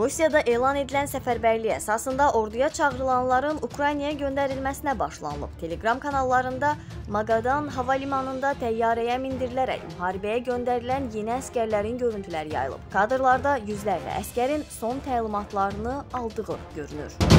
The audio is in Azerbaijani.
Rusiyada elan edilən səfərbərlik əsasında orduya çağırılanların Ukraynaya göndərilməsinə başlanılıb. Telegram kanallarında Magadan hava limanında təyyarəyə mindirilərək müharibəyə göndərilən yeni əsgərlərin görüntüləri yayılıb. Kadrlarda yüzlərlə əsgərin son təlimatlarını aldığı görünür.